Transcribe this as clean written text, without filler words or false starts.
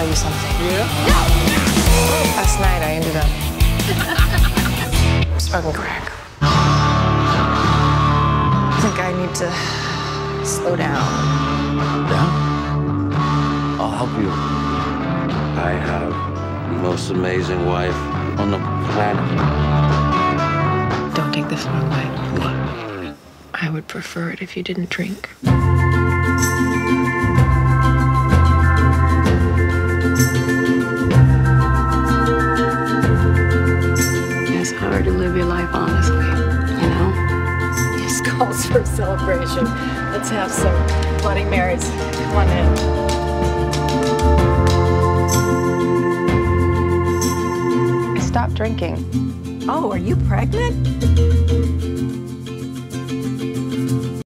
tell you something. Yeah? Last night I ended up smoking crack. I think I need to slow down. Yeah? I'll help you. I have the most amazing wife on the planet. Don't take this the wrong way. What? I would prefer it if you didn't drink. It's hard to live your life honestly, you know? This calls for a celebration. Let's have some Bloody Marys. Come on in. I stopped drinking. Oh, are you pregnant?